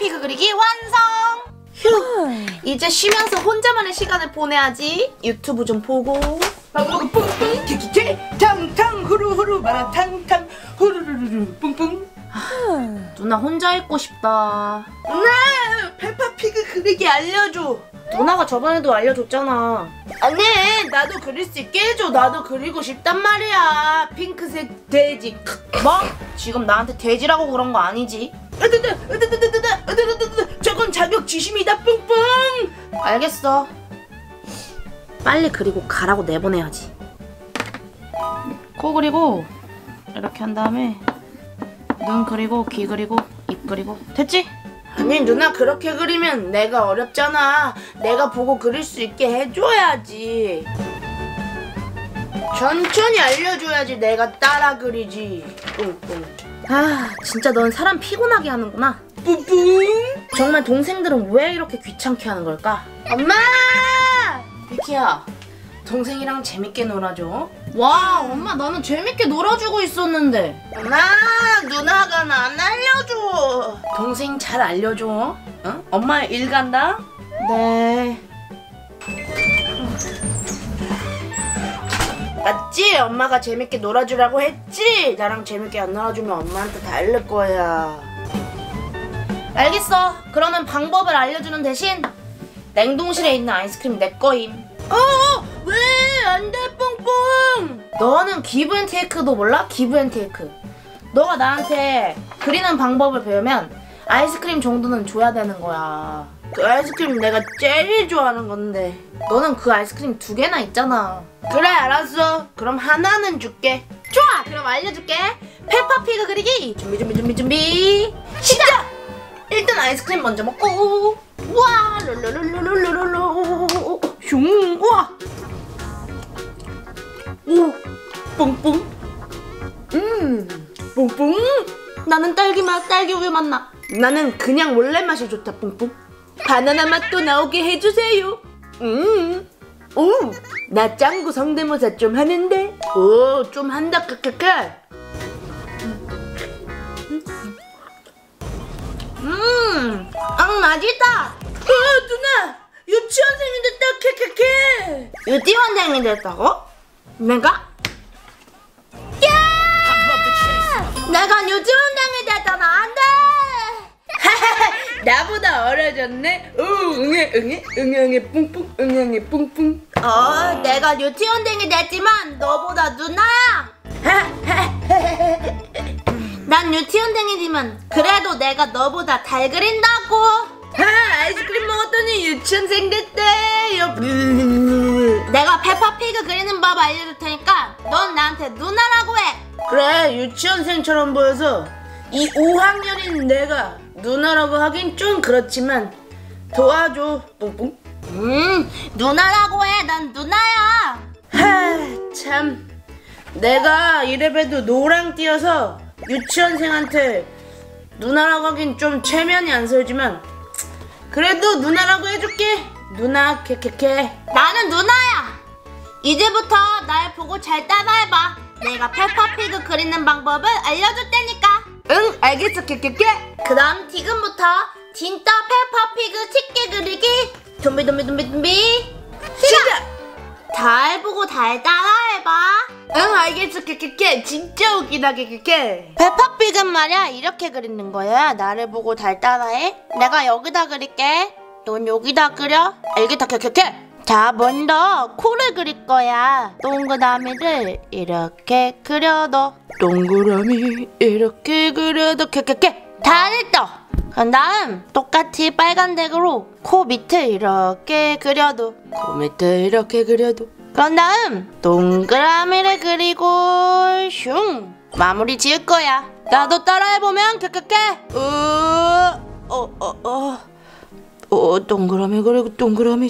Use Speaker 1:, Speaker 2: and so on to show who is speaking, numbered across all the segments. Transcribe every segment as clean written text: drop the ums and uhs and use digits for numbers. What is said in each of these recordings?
Speaker 1: 페퍼피그 그리기 완성! 휴, 이제 쉬면서 혼자만의 시간을 보내야지. 유튜브 좀 보고.
Speaker 2: 뿡뿡 키키키 탕탕 후루후루 마라탕탕 후루루루 뿡뿡.
Speaker 1: 누나 혼자 있고 싶다.
Speaker 2: 누나 페퍼피그 그리기 알려줘.
Speaker 1: 누나가 저번에도 알려줬잖아.
Speaker 2: 안돼, 나도 그릴 수 있게 해줘. 나도 그리고 싶단 말이야. 핑크색 돼지.
Speaker 1: 뭐? 지금 나한테 돼지라고 그런 거 아니지?
Speaker 2: 저건 자격지심이다. 뿡뿡.
Speaker 1: 알겠어. 빨리 그리고 가라고 내보내야지. 코 그리고 이렇게 한 다음에 눈 그리고 귀 그리고 입 그리고. 됐지?
Speaker 2: 아니 누나, 그렇게 그리면 내가 어렵잖아. 내가 보고 그릴 수 있게 해줘야지. 천천히 알려줘야지 내가 따라 그리지. 뿡뿡.
Speaker 1: 아, 진짜 넌 사람 피곤하게 하는구나.
Speaker 2: 뿡뿡.
Speaker 1: 정말 동생들은 왜 이렇게 귀찮게 하는 걸까?
Speaker 2: 엄마!
Speaker 1: 비키야,
Speaker 2: 동생이랑 재밌게 놀아줘.
Speaker 1: 와, 엄마 나는 재밌게 놀아주고 있었는데.
Speaker 2: 엄마, 누나가 나 안 알려줘. 동생 잘 알려줘. 응? 엄마 일 간다.
Speaker 1: 네.
Speaker 2: 맞지? 엄마가 재밌게 놀아주라고 했지? 나랑 재밌게 안 놀아주면 엄마한테 다 알릴 거야.
Speaker 1: 알겠어. 그러면 방법을 알려주는 대신 냉동실에 있는 아이스크림 내 거임.
Speaker 2: 왜? 안 돼, 뿡뿡.
Speaker 1: 너는 기브앤테이크도 몰라? 기브앤테이크. 너가 나한테 그리는 방법을 배우면 아이스크림 정도는 줘야 되는 거야.
Speaker 2: 그 아이스크림 내가 제일 좋아하는 건데.
Speaker 1: 너는 그 아이스크림 2개나 있잖아.
Speaker 2: 그래, 알았어. 그럼 하나는 줄게.
Speaker 1: 좋아! 그럼 알려줄게. 페퍼피그 그리기 준비 시작! 일단 아이스크림 먼저 먹고. 우와! 롤롤롤롤롤롤롤 슝! 우와!
Speaker 2: 오! 뿡뿡. 뿡뿡.
Speaker 1: 나는 딸기 맛, 딸기 우유 맛 나.
Speaker 2: 나는 그냥 원래 맛이 좋다. 뿡뿡. 바나나 맛도 나오게 해주세요. 오, 나 짱구 성대모사 좀 하는데. 오, 좀 한다. 크크크.
Speaker 1: 맛있다.
Speaker 2: 누나, 유치원생이 됐다. 크크크.
Speaker 1: 유치원생이 됐다고? 내가? 내가 유치원생이 됐잖아. 안 돼!
Speaker 2: 나보다 어려졌네. 오, 응애 뿡뿡. 응애 뿡뿡.
Speaker 1: 내가 유치원생이 됐지만 너보다 누나야. 난 유치원생이지만 그래도 내가 너보다 잘 그린다고.
Speaker 2: 아이스크림 먹었더니 유치원생 됐대.
Speaker 1: 내가 페퍼피그 그리는 법 알려줄 테니까 넌 나한테 누나라고 해.
Speaker 2: 그래, 유치원생처럼 보여서 이 5학년인 내가 누나라고 하긴 좀 그렇지만 도와줘. 뿡뿡.
Speaker 1: 누나라고 해. 난 누나야.
Speaker 2: 참, 내가 이래봬도 노랑 띄어서 유치원생한테 누나라고 하긴 좀 체면이 안 서지만 그래도 누나라고 해줄게. 누나 케케케.
Speaker 1: 나는 누나야. 이제부터 날 보고 잘 따라해봐. 내가 페퍼피그 그리는 방법을 알려줄 테니까.
Speaker 2: 응, 알겠어. 케케케.
Speaker 1: 그럼 지금부터 진짜 페퍼피그 쉽게 그리기 준비 시작! 잘 보고 잘 따라해봐.
Speaker 2: 응, 알겠어. 케케케. 진짜 웃기다. 케케케.
Speaker 1: 페퍼피그는 말이야 이렇게 그리는 거야. 나를 보고 잘 따라해. 내가 여기다 그릴게. 넌 여기다 그려. 알겠다. 케케케. 자, 먼저 코를 그릴 거야. 동그라미를 이렇게 그려도.
Speaker 2: 동그라미 이렇게 그려도. 케케케.
Speaker 1: 잘했어. 그 다음 똑같이 빨간색으로 코 밑을 이렇게 그려도.
Speaker 2: 코 밑에 이렇게 그려도.
Speaker 1: 그런 다음 동그라미를 그리고 슝 마무리 지을 거야. 나도 따라해보면 케케케.
Speaker 2: 동그라미 그리고 동그라미.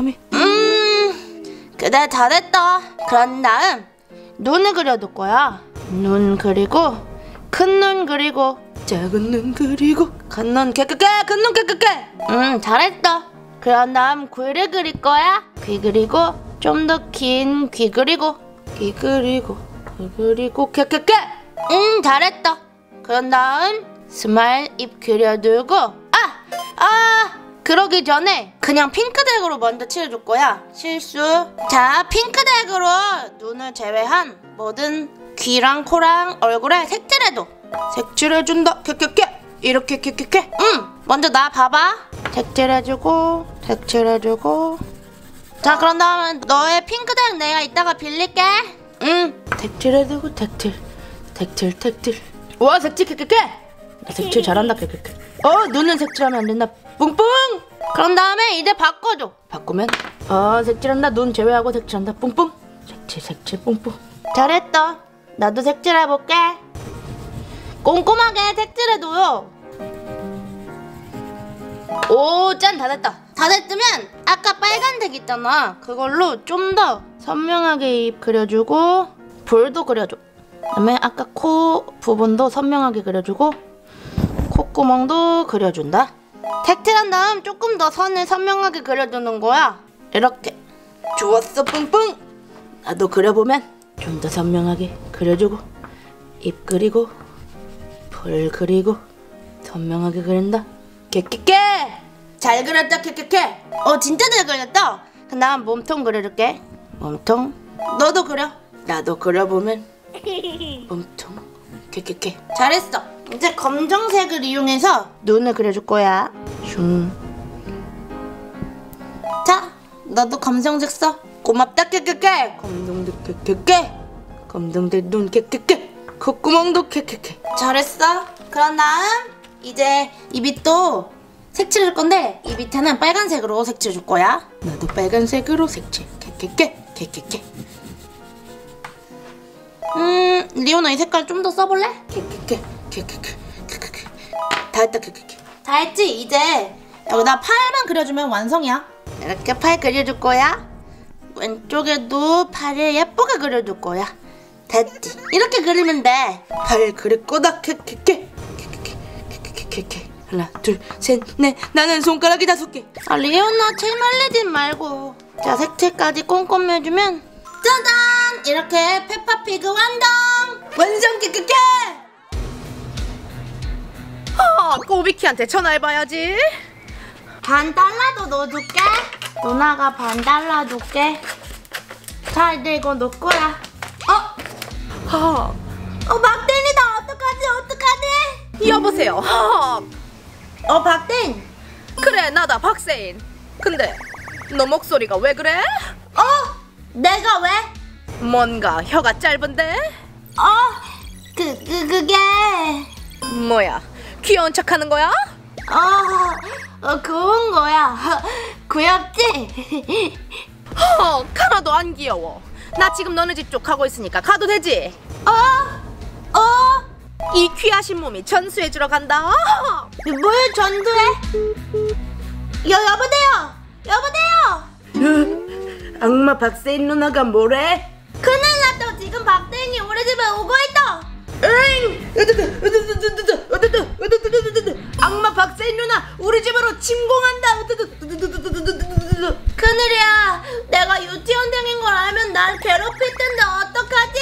Speaker 1: 그래 잘했다. 그런 다음 눈을 그려둘 거야. 눈 그리고 큰 눈 그리고
Speaker 2: 작은 눈 그리고
Speaker 1: 큰 눈 케케케. 큰 눈 케케케. 잘했어. 그런 다음 귀를 그릴 거야. 귀 그리고 좀 더 긴 귀 그리고
Speaker 2: 귀 그리고
Speaker 1: 케케케. 잘했다. 그런 다음 스마일 입 그려두고 그러기 전에 그냥 핑크색으로 먼저 칠해줄 거야. 실수. 자, 핑크색으로 눈을 제외한 모든 귀랑 코랑 얼굴에 색칠해도 색칠해준다. 켜켜켜. 이렇게 켜켜켜. 먼저 나 봐봐. 색칠해주고 색칠해주고. 자, 그런 다음에 너의 핑크색 내가 이따가 빌릴게.
Speaker 2: 색칠해주고 색칠. 와, 색칠 켜켜켜. 나 색칠 잘한다. 켜켜켜. 눈은 색칠하면 안 된다. 뿡뿡.
Speaker 1: 그런 다음에 이제 바꿔줘.
Speaker 2: 바꾸면 색칠한다. 눈 제외하고 색칠한다. 뿡뿡. 색칠 뿡뿡.
Speaker 1: 잘했어. 나도 색칠해볼게. 꼼꼼하게 색칠해줘요. 오, 짠, 다 됐다. 다 됐으면 아까 빨간색 있잖아. 그걸로 좀 더 선명하게 입 그려주고 볼도 그려줘. 그다음에 아까 코 부분도 선명하게 그려주고 콧구멍도 그려준다. 색칠한 다음 조금 더 선을 선명하게 그려주는 거야. 이렇게.
Speaker 2: 좋았어, 뿡뿡. 나도 그려보면 좀 더 선명하게 그려주고 입 그리고 볼 그리고 선명하게 그린다. 깨깨깨.
Speaker 1: 잘 그렸다. 캐캐캐. 진짜 잘 그렸다. 그 다음 몸통 그려줄게. 몸통. 너도 그려.
Speaker 2: 나도 그려보면 몸통. 깨깨깨.
Speaker 1: 잘했어. 이제 검정색을 이용해서 눈을 그려줄 거야.
Speaker 2: 슝.
Speaker 1: 자, 너도 검정색 써. 고맙다. 깨깨깨.
Speaker 2: 검정색 깨깨깨. 검정색 눈 깨깨깨. 콧구멍도 깨깨깨.
Speaker 1: 잘했어. 그런 다음 이제 이 밑도 색칠할 건데 이 밑에는 빨간색으로 색칠해줄 거야.
Speaker 2: 나도 빨간색으로 색칠. 깨깨깨.
Speaker 1: 리오나 이 색깔 좀 더 써볼래?
Speaker 2: 깨깨깨. 다 했다. 깨깨깨.
Speaker 1: 다 했지? 이제 여기다 팔만 그려주면 완성이야. 이렇게 팔 그려줄 거야. 왼쪽에도 팔을 예쁘게 그려줄 거야. 됐지? 이렇게 그리면 돼.
Speaker 2: 팔 그릴 거다. 깨깨깨. 하나, 둘, 셋, 넷. 나는 손가락이 5개.
Speaker 1: 리오나 칠 말리지 말고. 자, 색칠까지 꼼꼼히 해주면 짜잔! 이렇게 페파피그 완성! 깨끗해!
Speaker 2: 꼬비키한테 전화해봐야지.
Speaker 1: $1 넣어줄게. 누나가 $1 줄게. 자, 이제 이거 넣을 거야. 박대인이다. 어떡하지?
Speaker 2: 여보세요.
Speaker 1: 박대인.
Speaker 2: 그래, 나다, 박세인. 근데 너 목소리가 왜 그래?
Speaker 1: 내가 왜?
Speaker 2: 뭔가 혀가 짧은데?
Speaker 1: 그게.
Speaker 2: 뭐야, 귀여운 척하는 거야?
Speaker 1: 그런 거야. 귀엽지?
Speaker 2: 하나도 안 귀여워. 나 지금 너네 집 쪽 가고 있으니까 가도 되지? 이 귀하신 몸이 전수해주러 간다.
Speaker 1: 뭘 전수해? 여보세요.
Speaker 2: 악마 박세인 누나가 뭐래?
Speaker 1: 큰일 났다. 지금 박대인이 우리 집에 오고 있다.
Speaker 2: 악마 박세인 누나 우리 집으로 침공한다.
Speaker 1: 큰일이야. 내가 유치원생인 걸 알면 날 괴롭힐 텐데 어떡하지?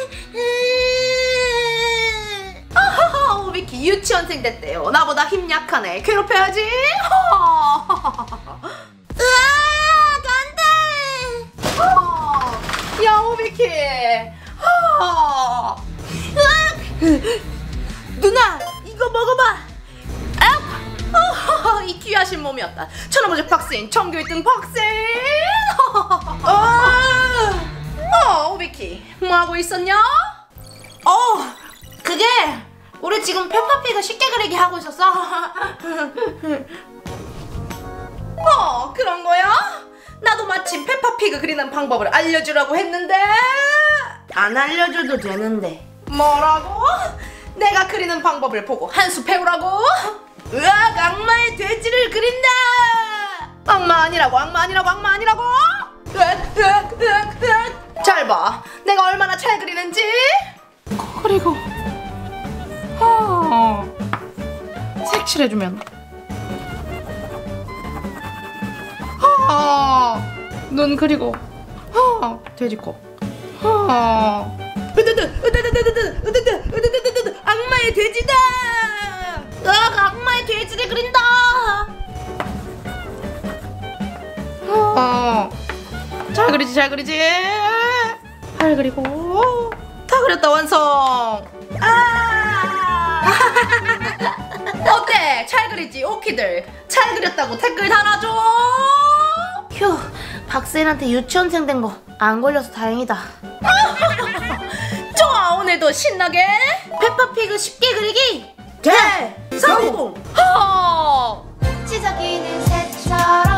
Speaker 2: 오비키 유치원생 됐대요. 나보다 힘 약하네. 괴롭혀야지.
Speaker 1: 안돼.
Speaker 2: 야, 오비키. 누나, 이거 먹어봐. 이 귀하신 몸이었다. 천하무적 박세인, 전교 1등 박세인. 오비키, 뭐하고 있었냐?
Speaker 1: 그게 우리 지금 페퍼피그 쉽게 그리기 하고 있었어.
Speaker 2: 그런 거야? 나도 마침 페퍼피그 그리는 방법을 알려주라고 했는데.
Speaker 1: 안 알려줘도 되는데.
Speaker 2: 뭐라고? 내가 그리는 방법을 보고 한 수 배우라고?
Speaker 1: 으악, 악마의 돼지를 그린다.
Speaker 2: 악마 아니라고. 잘 봐, 내가 얼마나 잘 그리는지. 그리고 색칠해주면 눈 그리고 돼지코.
Speaker 1: 악마의 돼지다. 으악, 악마의 돼지를 그린다.
Speaker 3: 잘 그리지 잘 그리지. 잘 그리고 다 그렸다 완성. 어때? 잘 그리지? 오키들 잘 그렸다고 댓글 달아줘.
Speaker 1: 휴, 박세일한테 유치원생 된 거 안 걸려서 다행이다.
Speaker 3: 좋아, 오늘도 신나게
Speaker 1: 페퍼피그 쉽게 그리기
Speaker 3: 성공.
Speaker 1: 치석이는 새처럼